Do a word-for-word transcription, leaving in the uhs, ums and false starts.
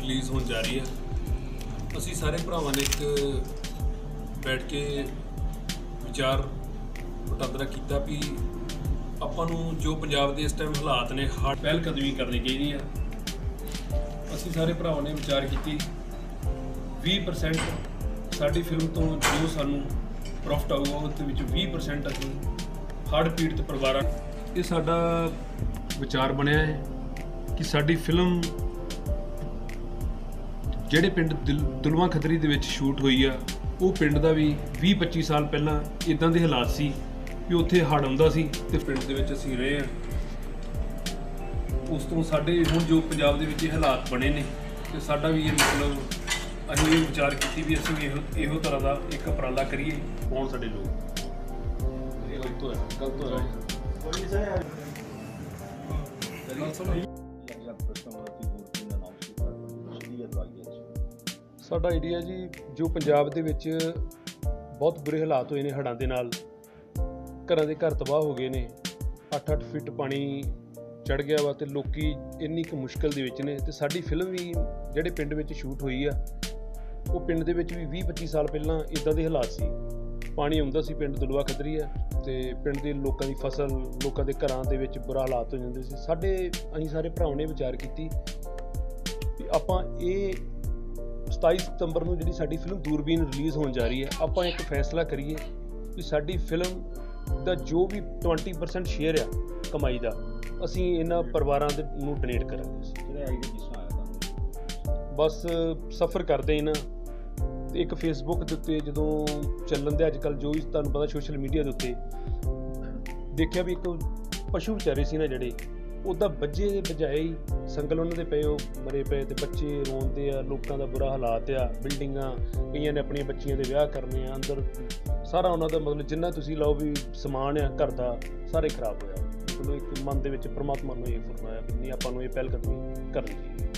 Release ਹੋਣ ਜਾ ਰਹੀ ਹੈ। ਅਸੀਂ ਸਾਰੇ ਭਰਾਵਾਂ ਨੇ ਇੱਕ ਬੈਠ ਕੇ ਵਿਚਾਰ ਵਟਾਂਦਰਾ ਕੀਤਾ ਵੀ ਆਪਾਂ ਨੂੰ ਜੋ ਪੰਜਾਬ ਦੇ ਇਸ ਟਾਈਮ ਹਾਲਾਤ ਨੇ ਹਰ ਪਹਿਲ ਕਦਮੀ ਕਰਨੀ ਚਾਹੀਦੀ ਆ। ਅਸੀਂ ਸਾਰੇ ਭਰਾਵਾਂ ਨੇ ਵਿਚਾਰ ਕੀਤੀ ਵੀਹ ਪਰਸੈਂਟ ਸਾਡੀ ਫਿਲਮ ਤੋਂ ਜੋ ਸਾਨੂੰ ਪ੍ਰੋਫਿਟ ਆਊਗਾ ਉਹਦੇ ਵਿੱਚ ਵੀਹ ਪਰਸੈਂਟ ਅਸੀਂ ਹੜ੍ਹ ਪੀੜਤ ਪਰਿਵਾਰਾਂ ਇਹ ਸਾਡਾ ਵਿਚਾਰ ਬਣਿਆ ਹੈ ਕਿ ਸਾਡੀ ਫਿਲਮ ਜਿਹੜੇ ਪਿੰਡ ਦੁਲਵਾ ਖੱਤਰੀ ਦੇ ਵਿੱਚ ਸ਼ੂਟ ਹੋਈ ਆ ਉਹ ਪਿੰਡ ਦਾ ਵੀ ਵੀਹ ਪੱਚੀ ਸਾਲ ਪਹਿਲਾਂ ਇਦਾਂ ਦੇ ਹਾਲਾਤ ਸੀ ਕਿ ਉੱਥੇ ਹੜ੍ਹ ਆਉਂਦਾ ਸੀ ਤੇ ਪਿੰਡ ਦੇ ਵਿੱਚ ਅਸੀਂ ਰਹੇ ਹਾਂ। ਉਸ ਤੋਂ ਸਾਡੇ ਹੁਣ ਜੋ ਪੰਜਾਬ ਦੇ ਵਿੱਚ ਇਹ ਹਾਲਾਤ ਬਣੇ ਨੇ ਤੇ ਸਾਡਾ ਵੀ ਇਹ ਮਤਲਬ ਅਸੀਂ ਇਹ ਵਿਚਾਰ ਕੀਤੀ ਵੀ ਅਸੀਂ ਇਹੋ ਇਹੋ ਤਰ੍ਹਾਂ ਦਾ ਇੱਕ ਉਪਰਾਲਾ ਕਰੀਏ। ਕੌਣ ਸਾਡੇ ਲੋਕ ਇਹ ਗਲਤ ਹੋਇਆ ਗਲਤ ਹੋਇਆ ਸਾਡਾ ਆਈਡੀਆ ਜੀ ਜੋ ਪੰਜਾਬ ਦੇ ਵਿੱਚ ਬਹੁਤ ਬੁਰੇ ਹਾਲਾਤ ਹੋਏ ਨੇ ਹੜ੍ਹਾਂ ਦੇ ਨਾਲ, ਘਰਾਂ ਦੇ ਘਰ ਤਬਾਹ ਹੋ ਗਏ ਨੇ, ਅੱਠ ਅੱਠ ਫਿੱਟ ਪਾਣੀ ਚੜ੍ਹ ਗਿਆ ਵਾ ਤੇ ਲੋਕੀ ਇੰਨੀ ਕੁ ਮੁਸ਼ਕਿਲ ਦੇ ਵਿੱਚ ਨੇ। ਤੇ ਸਾਡੀ ਫਿਲਮ ਵੀ ਜਿਹੜੇ ਪਿੰਡ ਵਿੱਚ ਸ਼ੂਟ ਹੋਈ ਆ ਉਹ ਪਿੰਡ ਦੇ ਵਿੱਚ ਵੀ ਵੀਹ ਪੱਚੀ ਸਾਲ ਪਹਿਲਾਂ ਇੱਦਾਂ ਦੇ ਹਾਲਾਤ ਸੀ, ਪਾਣੀ ਆਉਂਦਾ ਸੀ। ਪਿੰਡ ਦੁਲਵਾ ਖੱਤਰੀ ਆ ਤੇ ਪਿੰਡ ਦੇ ਲੋਕਾਂ ਦੀ ਫਸਲ, ਲੋਕਾਂ ਦੇ ਘਰਾਂ ਦੇ ਵਿੱਚ ਬੁਰਾ ਹਾਲਾਤ ਹੋ ਜਾਂਦੇ ਸੀ। ਸਾਡੇ ਅਸੀਂ ਸਾਰੇ ਭਰਾਵਾਂ ਨੇ ਵਿਚਾਰ ਕੀਤੀ ਵੀ ਆਪਾਂ ਇਹ ਸਤਾਈ ਸਤੰਬਰ ਨੂੰ ਜਿਹੜੀ ਸਾਡੀ ਫਿਲਮ ਦੂਰਬੀਨ ਰਿਲੀਜ਼ ਹੋਣ ਜਾ ਰਹੀ ਹੈ, ਆਪਾਂ ਇੱਕ ਫੈਸਲਾ ਕਰੀਏ ਵੀ ਸਾਡੀ ਫਿਲਮ ਦਾ ਜੋ ਵੀ ਟਵੰਟੀ ਪਰਸੈਂਟ ਸ਼ੇਅਰ ਆ ਕਮਾਈ ਦਾ ਅਸੀਂ ਇਹਨਾਂ ਪਰਿਵਾਰਾਂ ਦੇ ਨੂੰ ਡੋਨੇਟ ਕਰਾਂਗੇ। ਬਸ ਸਫ਼ਰ ਕਰਦੇ ਇਹਨਾਂ ਤੇ ਇੱਕ ਫੇਸਬੁੱਕ ਦੇ ਉੱਤੇ ਜਦੋਂ ਚੱਲਣ ਦੇ ਅੱਜ ਕੱਲ੍ਹ ਜੋ ਵੀ ਤੁਹਾਨੂੰ ਪਤਾ ਸੋਸ਼ਲ ਮੀਡੀਆ ਦੇ ਉੱਤੇ ਦੇਖਿਆ ਵੀ ਇੱਕ ਪਸ਼ੂ ਵਿਚਾਰੇ ਸੀ ਨਾ ਜਿਹੜੇ ਉਹਦਾ ਬੱਜੇ ਦੇ ਬਜਾਏ ਹੀ ਸੰਗਲ ਉਹਨਾਂ ਦੇ ਪਏ, ਉਹ ਮਰੇ ਪਏ ਤੇ ਬੱਚੇ ਰੋਂਦੇ ਆ, ਲੋਕਾਂ ਦਾ ਬੁਰਾ ਹਾਲਾਤ ਆ, ਬਿਲਡਿੰਗਾਂ ਕਈਆਂ ਨੇ ਆਪਣੀਆਂ ਬੱਚੀਆਂ ਦੇ ਵਿਆਹ ਕਰਨੇ ਆ, ਅੰਦਰ ਸਾਰਾ ਉਹਨਾਂ ਦਾ ਮਤਲਬ ਜਿੰਨਾ ਤੁਸੀਂ ਲਓ ਵੀ ਸਮਾਨ ਆ ਘਰ ਦਾ ਸਾਰੇ ਖਰਾਬ ਹੋਇਆ। ਮਤਲਬ ਇੱਕ ਮਨ ਦੇ ਵਿੱਚ ਪਰਮਾਤਮਾ ਨੂੰ ਇਹ ਫਰਮਾਇਆ ਵੀ ਨਹੀਂ ਆਪਾਂ ਨੂੰ ਇਹ ਪਹਿਲ ਕਦਮੀ ਕਰਨੀ ਚਾਹੀਦੀ।